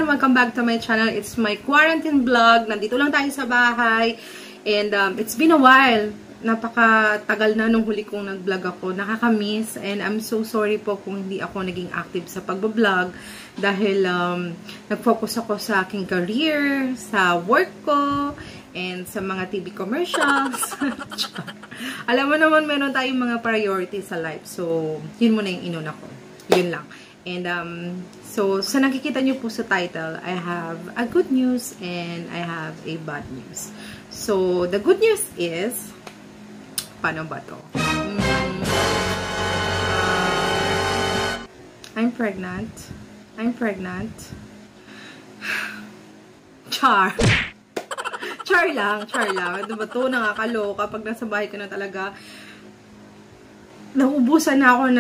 welcome back to my channel. It's my quarantine vlog. Nandito lang tayo sa bahay. And it's been a while. Napakatagal na nung huli kong nag-vlog ako. Nakakamiss. And I'm so sorry po kung hindi ako naging active sa pag-vlog. Dahil nag-focus ako sa aking career, sa work ko, and sa mga TV commercials. Alam mo naman, meron tayong mga priorities sa life. So, yun muna yung inuna ko. Yun lang. And, so, sa nakikita nyo po sa title, I have a good news and I have a bad news. So, the good news is, paano ba to? I'm pregnant. I'm pregnant. Char. Char lang. Ano ba to? Nakakaloka. Pag nasa bahay ka na talaga, nauubusan na ako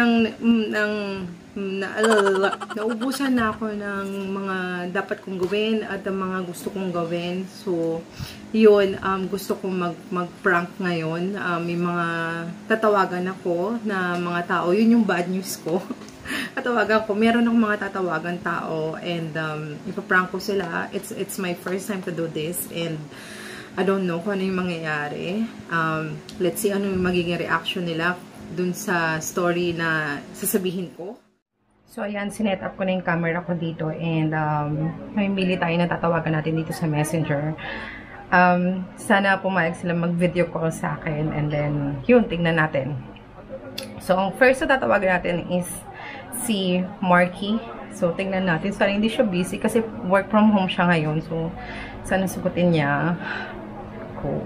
nauubusan na ako ng mga dapat kong gawin at ang mga gusto kong gawin. So, yun, gusto kong mag-prank ngayon. May mga tatawagan ako na mga tao. Yun yung bad news ko. Tatawagan ko. Meron akong mga tatawagan tao and ipaprank ko sila. It's my first time to do this and I don't know kung ano yung mangyayari. Let's see ano yung magiging reaction nila dun sa story na sasabihin ko. So, ayan, sinet up ko na yung camera ko dito and mamimili tayo na tatawagan natin dito sa Messenger. Sana pumayag sila mag-video call sa akin and then, yun, tingnan natin. So, ang first na tatawagan natin is si Marky. So, tingnan natin. Sana hindi siya busy kasi work from home siya ngayon. So, sana sagutin niya. Cool.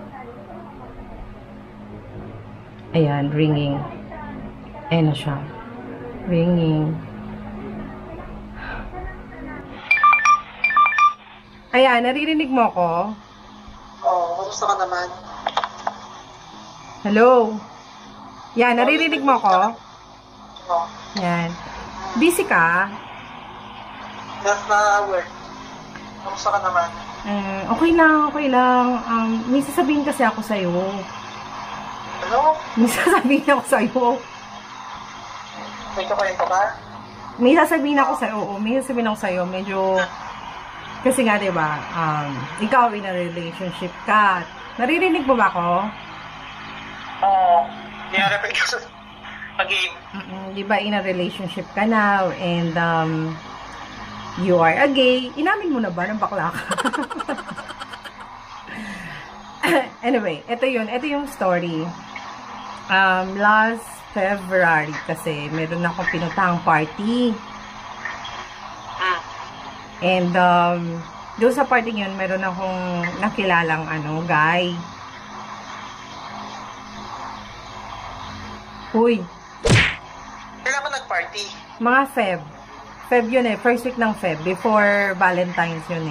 Ayan, ringing. Ayan na siya. Ringing. Ayan, naririnig mo ako? Oo, kamusta ka naman? Hello? Yan, naririnig mo ako? Oo. Yan. Busy ka? Nasa work. Kamusta ka naman? Okay lang. May sasabihin kasi ako sa'yo. Ano? May sasabihin ako sa'yo. May kakwento ka? May sasabihin ako sa'yo. Oo, may sasabihin ako sa'yo. Medyo, kasi nga, diba, ikaw in a relationship ka. Naririnig mo ba ako? Oo. Niya-repeat ko sa pag-game. Diba, in a relationship ka now, and, you are a gay. Inamin mo na ba ng bakla ka? Anyway, ito yung story. Last February kasi meron akong pinuntahang party. And doon sa party yun, meron akong nakilalang guy. Uy. Kailan ka nag-party? Mga Feb yun first week ng Feb, before Valentine's yun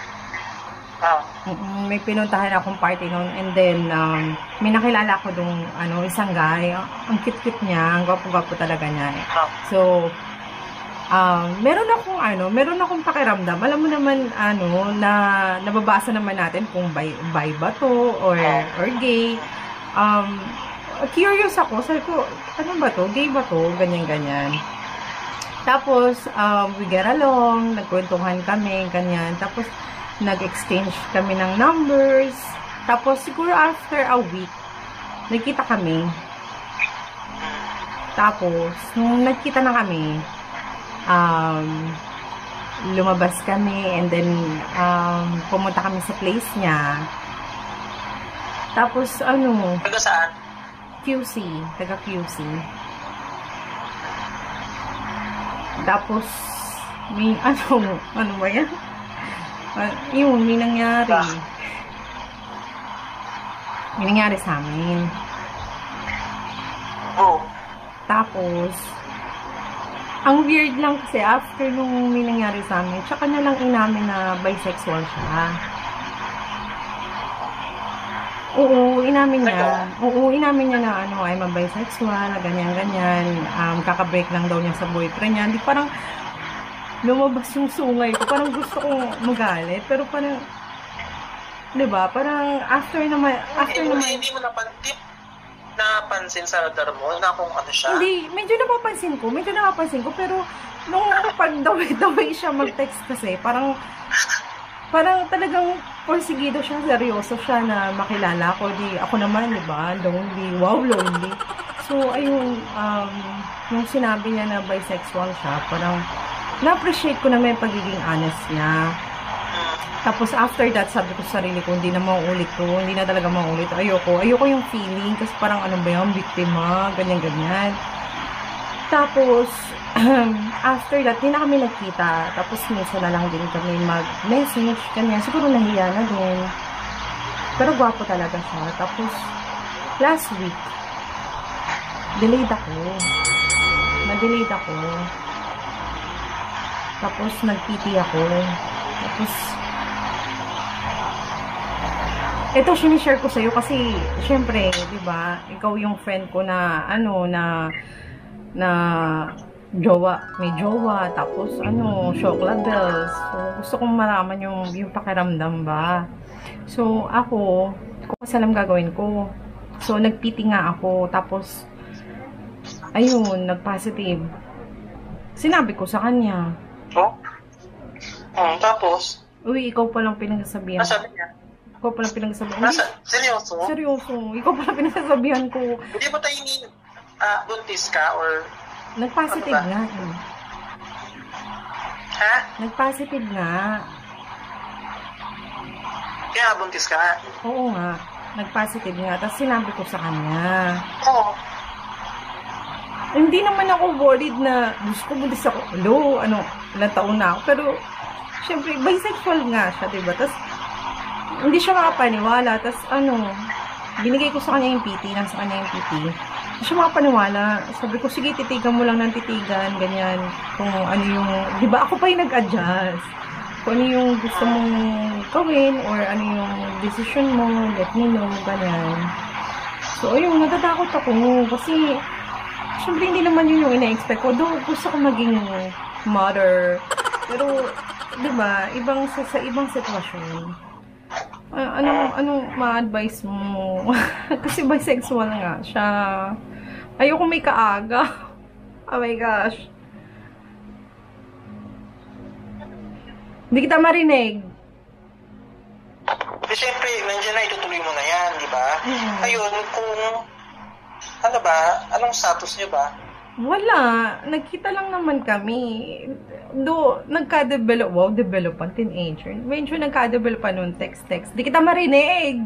May pinuntahan akong party noon and then may nakilala ko dong isang guy. Ang cute-cute niya, ang gwapo-gwapo talaga niya. So meron akong pakiramdam. Alam mo naman na nababasa naman natin kung bi ba to or gay. Curious ako, sabi ko, ano ba to? Gay ba to? Ganyan. Tapos we get along, nagkwentuhan kami, ganyan. Tapos nag-exchange kami ng numbers. Tapos, siguro after a week, nagkita kami. Tapos, nung nagkita na kami, lumabas kami and then, pumunta kami sa place niya. Tapos, Taga saan? QC. Taga QC. Tapos, may, ano ba yan? Yun, may nangyari. May nangyari sa amin. Oo. Tapos, ang weird lang kasi after nung may nangyari sa amin, tsaka na lang inamin na bisexual siya. Oo, inamin niya. Na I'm a bisexual, ganyan. Kaka-break lang daw niya sa boyfriend niya. Hindi parang lumabas yung sungay ko. Parang gusto kong magalit. Pero parang, diba? Parang after naman... Hindi mo napantip. napansin sa radar mo na kung ano siya? Hindi, medyo napapansin ko, pero nung pag the way siya mag-text kasi, parang talagang porsigido siya, seryoso siya na makilala ko. Di, ako naman, di ba? Lonely. Wow, lonely. So, ayun, nung sinabi niya na bisexual siya, parang na-appreciate ko naman yung pagiging honest niya. Tapos, after that, sabi ko sa sarili ko, hindi na mauulit to. Hindi na talaga mauulit. Ayoko yung feeling. Kasi parang, ano ba yan, biktima, ganyan-ganyan. Tapos, after that, di na kami nagkita. Tapos, minsan na lang din kami mag-message, ganyan. Siguro nahiya na din. Pero gwapo talaga siya. Tapos, last week, delayed ako. Na-delayed ako. Tapos, nag-PT ako. Tapos, ito, sinishare ko sa'yo kasi, syempre, di ba, ikaw yung friend ko na, na jowa, may jowa, tapos shock labels. So, gusto kong malaman yung pakiramdam ba. So, ako kasi alam gagawin ko. So, nag-PT nga ako, tapos, ayun, nag-positive. Sinabi ko sa kanya. Oh? Tapos? Uy, ikaw palang pinagsasabihan. Sabi niya? Ikaw palang pinagsasabihan. Seryoso? Seryoso. Ikaw palang pinagsasabihan ko. Hindi ba tayo buntis ka or nag-positive ano nga. Ha? Nag-positive nga. Kaya buntis ka? Oo nga. Nag-positive nga. Tapos sinabi ko sa kanya. Oo. Hindi naman ako worried na gusto ko buntis ako. Ilang taon na ako. Pero, syempre, bisexual nga siya, diba? Tapos, hindi siya makapaniwala. Tapos, binigay ko sa kanya yung PT. Nasa kanya yung PT. Siya makapaniwala. Sabi ko, sige, titigan mo lang ng titigan, ganyan. Kung ano yung, di ba ako pa yung nag-adjust. Kung ano yung gusto mong gawin, or ano yung decision mo, let me know, ganyan. So, ayun, natatakot ako. Kasi, syempre, hindi naman yun yung ina-expect ko. Though, gusto ko maging mother. Pero, di ba, sa ibang sitwasyon. Anong ma-advise mo? Kasi bisexual nga siya. Ayoko may kaaga. Oh my gosh. Hindi kita marinig. Kasi syempre, nandiyan na, itutuloy mo na yan, di ba? Ayun, anong status niyo ba? Wala. Nagkita lang naman kami. Developant, teenager. Medyo nagka-develop pa nun, text. Di kita marinig.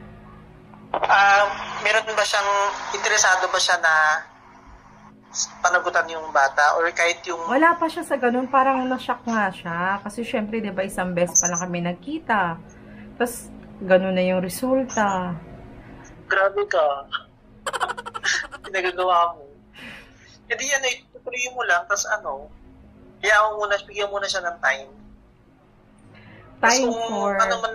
Meron ba siyang, interesado ba siya na panagutan yung bata? Or kahit yung... Wala pa siya sa ganun. Parang na-shock nga siya. Kasi syempre, di ba, isang beses pa lang kami nagkita. Tapos, ganun na yung resulta. Grabe ka. Pinagagawa mo. Hindi yan, itutuloy mo lang, tapos bigyan muna siya ng time. Time kung for...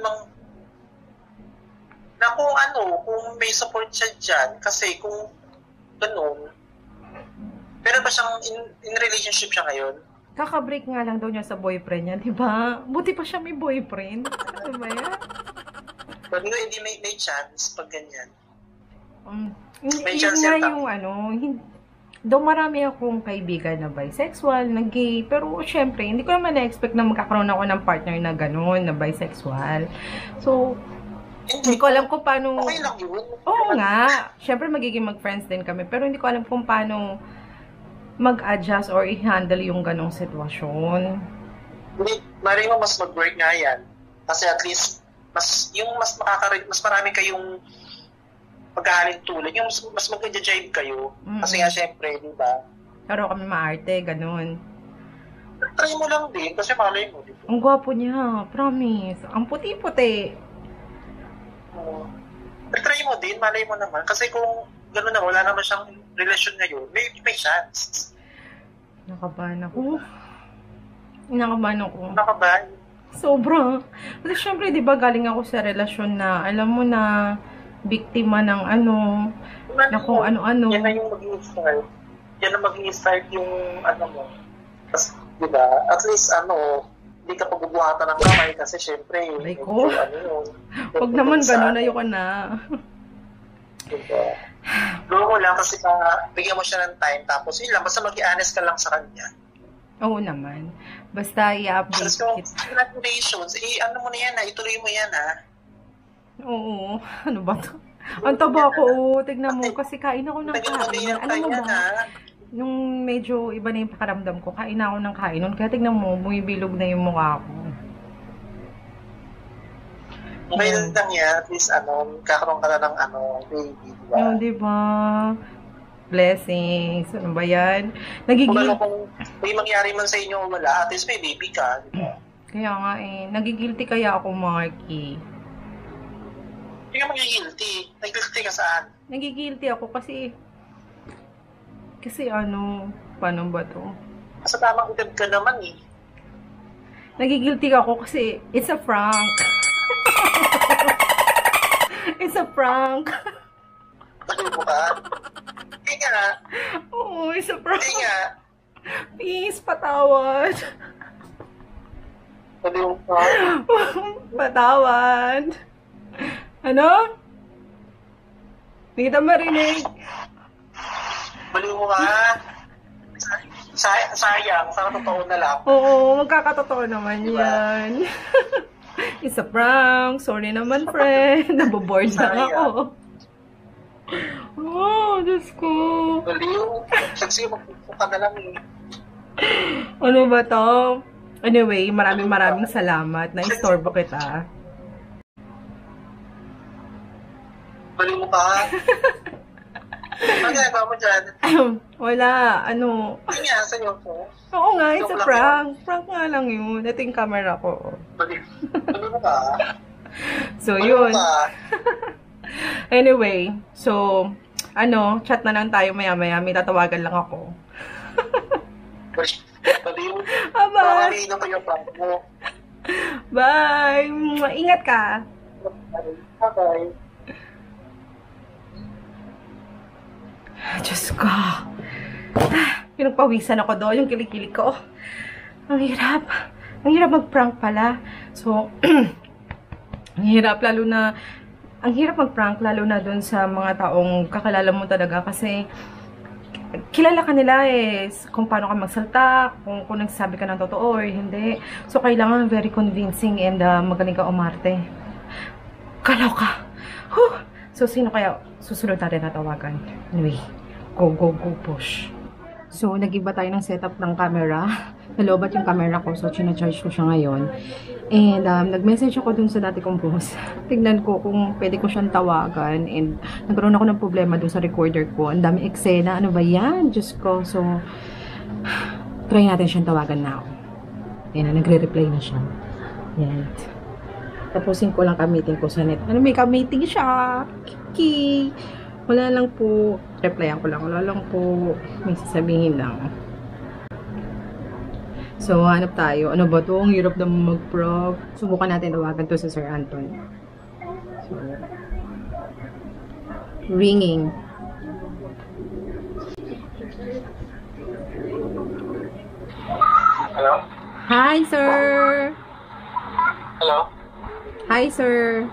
kung may support siya dyan, kasi kung ganun, pero ba siyang in relationship siya ngayon? Kaka-break nga lang daw niya sa boyfriend niya, di ba? Buti pa siya may boyfriend. Ano ba yan? Pero hindi may chance pag ganyan. May chance yung Though marami akong kaibigan na bisexual, na gay, pero syempre, hindi ko naman na-expect na magkakaroon ako ng partner na gano'n, na bisexual. So, hindi ko alam kung paano... Okay lang yun. Oo nga. Syempre, magiging mag-friends din kami, pero hindi ko alam kung paano mag-adjust or i-handle yung ganong sitwasyon. Maring mo mas mag-work nga yan. Kasi at least, mas marami kayong pagkahalin tulad, yung mas mag-jive kayo. Kasi nga, syempre, di ba? Pero kami maarte, ganun. Try mo lang din, kasi malay mo, di ba? Ang gwapo niya, promise. Ang puti-puti. Try mo din, malay mo naman. Kasi kung gano'n na, wala naman siyang relasyon ngayon, may chance. Nakabahan ako. Nakabahan? Sobra. Kasi syempre, di ba, galing ako sa relasyon na, alam mo na, biktima ng na kung ano-ano. Yan na yung mag-i-start. Yan na mag-i-start yung mo. Tapos, di ba, at least hindi ka pagbubuhatan ng kamay kasi syempre, ko. Huwag naman ganun, ayoko na. Diba? Go mo lang kasi bigyan mo siya ng time. Tapos yun lang, basta mag-i-honest ka lang sa kanya. Oo naman. Basta i-update So, it. congratulations. Ano mo na yan ha? Ituloy mo yan ha? Oo. Ano ba to? Ang taba ko. Tignan mo. Kasi kain ako ng kain. Alam mo ba? Nung medyo iba na yung pakaramdam ko, kain ako ng kain. Nun, kaya tignan mo, bumibilog na yung mukha ko. Okay lang yan. At least, kakaroon ka na ng baby, diba? Oo, diba? Blessings. Ano ba yan? Kung may mangyari man sa inyo wala, at least may baby ka, diba? Kaya nga nagigilty kaya ako, Marky. Hindi ka magigilty. Nagigilty ka saan? Nagigilty ako kasi paano ba to? Sa tamang edad ka naman eh. Nagigilty ako kasi it's a prank. It's a prank. Bakit mo ka? Hindi nga. Oo, it's a prank. Hindi nga. Please, patawad. Bakit mo ka? Patawad. Ano? Hindi kita marinig. Baliw mo ka. Sayang. Sana totoo na lang. Oo, magkakatotoo naman yan. It's a prank. Sorry naman, friend. Naboboard lang ako. Oh, Diyos ko. Baliw. Kasi magpupo ka na lang eh. Ano ba to? Anyway, maraming salamat. Na-istorbo kita. Baliw mo ka. Ano ginagawa mo dyan? Wala. Hindi nga, sa'yo ko. Oo nga, it's a prank. Prank nga lang yun. Ito yung camera ko. Baliw mo ka. So, yun. Anyway, so, chat na lang tayo maya-maya. May tatawagan lang ako. Baliw. Bye. Kanina pa yung prank mo. Bye. Ingat ka. Bye. Diyos ko. Pinagpawisan ako doon, yung kilikili ko. Ang hirap. Ang hirap mag-prank pala. So, ang hirap mag-prank lalo na doon sa mga taong kakilala mo talaga kasi kilala ka nila kung paano ka magsalta, kung nagsasabi ka ng totoo or hindi. So, kailangan very convincing and magaling ka umarte. Kalaw ka. Huh! So, sino kaya susunod natin natawagan? Anyway, go, push. So, nag-iba tayo ng setup ng camera. Nalobat yung camera ko, so charge ko siya ngayon. And, nag-message ako dun sa dati kong boss. Tignan ko kung pwede ko siyang tawagan. And, nagkaroon ako ng problema dun sa recorder ko. Ang dami eksena. Ano ba yan? Diyos ko. So, try natin siyang tawagan now. Yan, nagre-reply na siya. Yan. Tapusin ko lang ka-meeting ko sa net. May ka-meeting siya. Kiki. Wala lang po. Replyan ko lang. Wala lang po. May sasabihin lang. So, hanap tayo. Ano ba to? Ang hirap na mag-prog. Subukan natin tawagan to sa Sir Anton. So, ringing. Hello? Hi, sir! Hello? Hi, sir.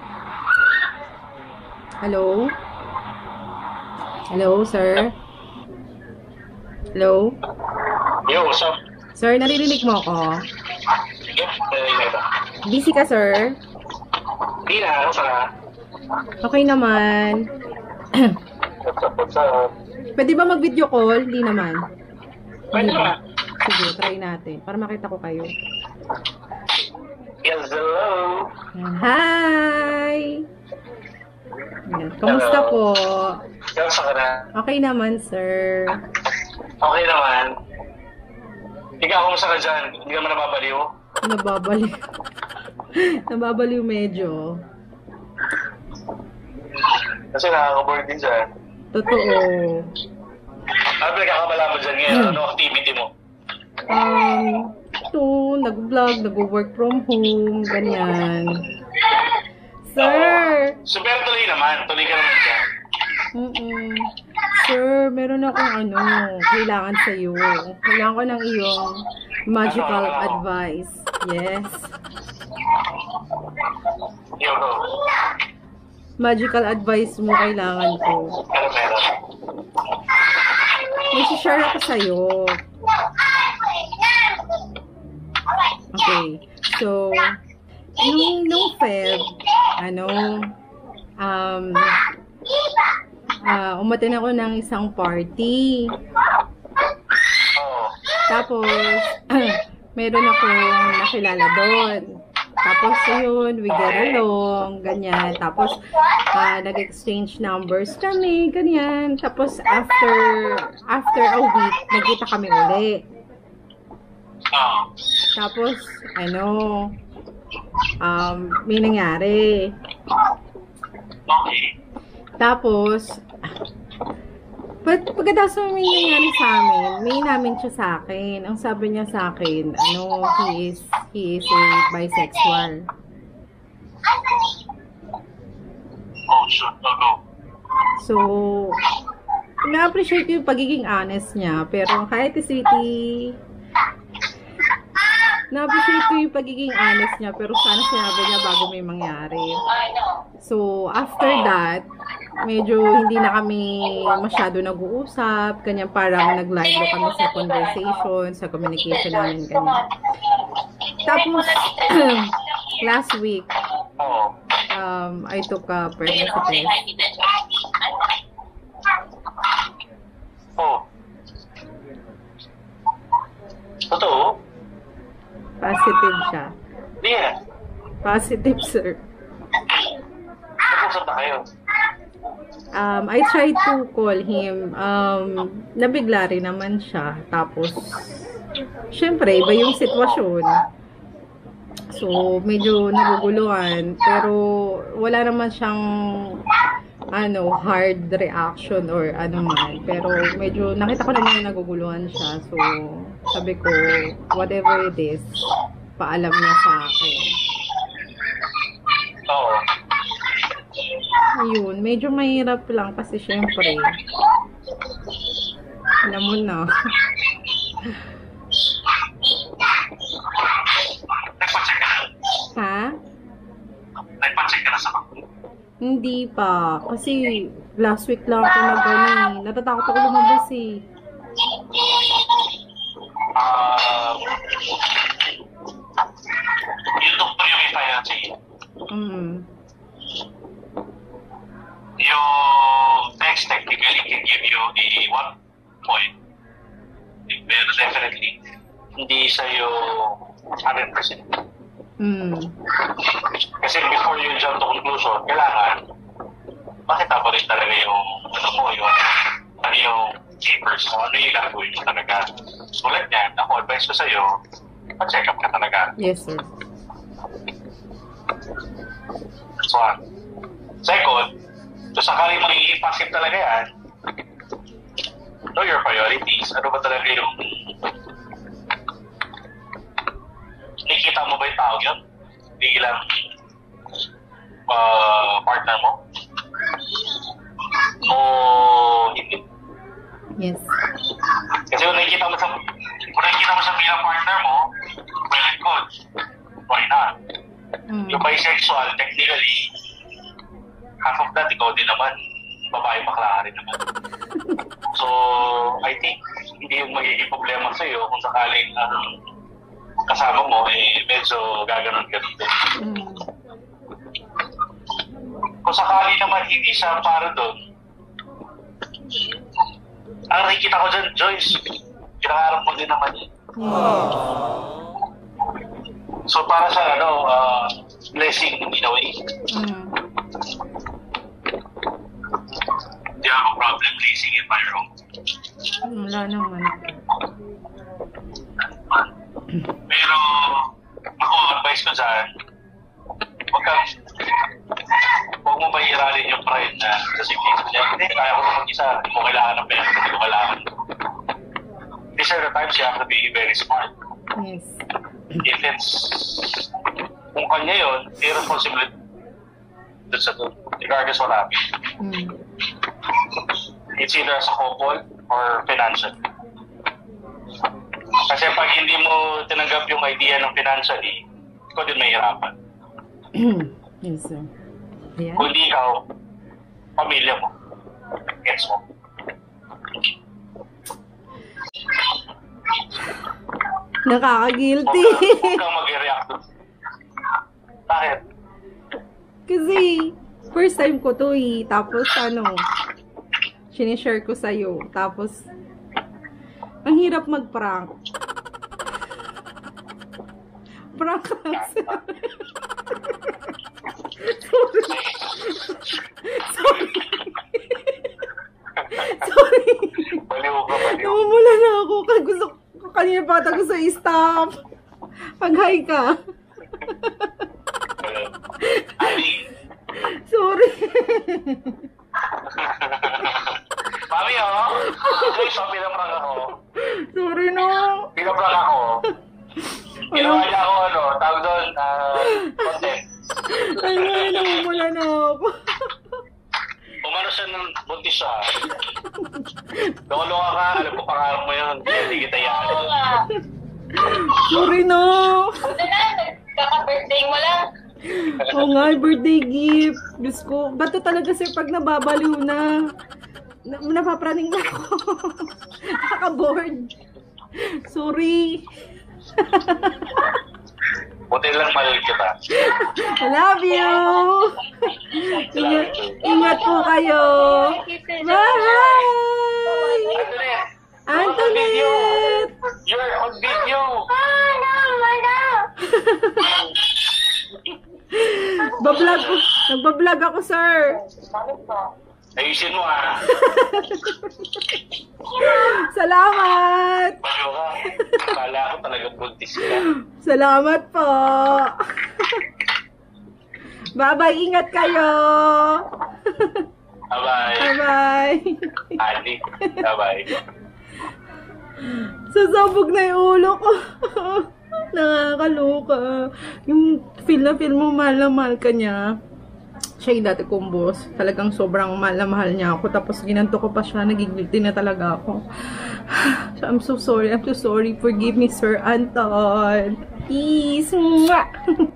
Hello? Hello, sir? Hello? Yo, what's up? Sir, naririnig mo ako? Yeah, Busy ka, sir? Hindi na, ano ka? Okay naman. What's up? Pwede ba mag-video call? Hindi naman. Pwede ba? Sige, try natin. Para makita ko kayo. Yes, hello. Hi! Yan. Kamusta po? Kamusta ka na? Okay naman, sir. Okay naman. Ikaw, kamusta ka dyan? Hindi ka man nababaliw? Nababaliw. Nababaliw medyo. Kasi nakaka-board din dyan. Totoo. Ano pinagkakabala mo dyan ngayon? Ano activity mo? Ito, nag-vlog, nag-work from home, ganyan. Sir! So, pero tuloy naman. Tuloy ka naman dyan. Sir, meron akong kailangan sa'yo. Kailangan ko ng iyong magical advice. Yes. Yo, bro. magical advice mo kailangan ko. Pero meron. May share ako sa'yo. Okay. So, nung Feb, umaten ako ng isang party. Tapos, meron akong nakilala doon. Tapos, yun, we get along, ganyan. Tapos, nag-exchange numbers kami, ganyan. Tapos, after a week, nagkita kami uli. Tapos, may nangyari. Tapos, pagkatapos may nangyari sa amin, may namin siya sa akin. Ang sabi niya sa akin, he is a bisexual. Oh, sure. So, na-appreciate yung pagiging honest niya. Pero kahit na-appreciate ko yung pagiging honest niya. Pero sana sinabi niya bago may mangyari. So, after that, medyo hindi na kami masyado nag-uusap. Ganyan, parang nag-live kami sa conversation, sa communication namin, ganyan. Tapos, last week, I took a pregnancy test. Totoo? Positive siya. Yeah. Positive, sir. Nag-usap na kayo? I tried to call him. Nabigla rin naman siya. Tapos, syempre, iba yung sitwasyon. So, medyo naguguluhan. Pero, wala naman siyang hard reaction or ano man. Pero, medyo, nakita ko naman na naguguluhan siya. So, sabi ko, whatever it is, paalam niya sa akin. Oo. Ayun, medyo mahirap lang kasi syempre, alam mo na. Nagpa-check ka na? Ha? Nagpa-check ka na sa bakit? Hindi pa. Kasi last week lang ako natatakot ako lumabas eh. Yung doktor yung i-finance eh. Yung text technically can give you a 1 point. Pero definitely, hindi sa'yo 100%. Kasi before you jump to conclusion, kailangan makita mo rin talaga yung papers, ano yung gagawin mo talaga. Tulad niyan, ako advice ko sa'yo, pa-check up ka talaga. Yes, sir. So, second, so sakaling magiging passive talaga yan, know your priorities. Ano ba talaga yung nakikita mo ba yung tao yun? Hindi lang partner mo? O hindi? Yes. Kasi kung nakikita mo sa bilang partner mo, well and good. Why not? Yung bisexual, technically, half of that, ikaw din naman. Babae bakla rin naman. So, I think, hindi yung magiging problema sa'yo kung sakaling kasama mo, medyo gaganon-ganon din. Kung sakali naman hindi siya para doon, ang nakikita ko dyan, Joyce, kinakarap mo din naman yun. So, para sa blessing in a way. Hindi ako problem placing it by your own. Wala naman. Pero, ako, advice ko dyan, huwag mo mahiralin yung pride na kasi hindi, kaya ko na mag-isa, hindi mo kailangan ng pera, hindi ko kailangan. These are the times you have to be very smart. Yes. If it's, kung kanya yun, irresponsibility dun sa doon, regardless what happens. It's either as a couple or financial. Kasi pag hindi mo tinanggap yung idea ng financially, ikaw din mahirapan. Yes, sir. Ayan. Kundi ikaw, pamilya mo. Gets mo? Nakaka-guilty. Huwag kang mag-react. Bakit? Kasi, first time ko to eh. Tapos, sinishare ko sa'yo. Tapos, ang hirap mag-prank. Prank lang. Sorry. Sorry. Baliw ka, baliw. Namumula na ako. Gusto ko kanina pa ko sa stop. Pag-hi ka. Ali. Sorry. Mami, guys, pinaprank ako. Sorry no. Pinaprank ako. Ginawa niya ako, tawag doon, content. Ay, namumula na ako. Umano siya ng buntis siya. Loko-loka ka, alam ko pangarap mo yun. Hindi kita yan. Sorry no. Buti na, kaka-birthday mo lang. Oo nga, birthday gift. Diyos ko, ba't to talaga sir pag nababaliw na? Napapraning na ako. Nakaka-bored. Sorry. Buti lang mahal kita. I love you. Ingat po kayo. Bye! Antoinette! You're on video! Nagbablog ako, sir. Ayusin mo, Salamat! Bayo ka. Akala ko talaga buntis ka. Salamat po. Bye-bye, ingat kayo. Bye-bye. Bye-bye. Ali. Bye-bye. Sasabog na yung ulo ko. Nakakaloka. Yung feel na feel mo, mahal na mahal ka niya. Siya yung dati kong boss. Talagang sobrang mahal na mahal niya ako. Tapos ginanto ko pa siya. Nagigilty na talaga ako. So, I'm so sorry. I'm so sorry. Forgive me, Sir Anton. Peace. Mwah!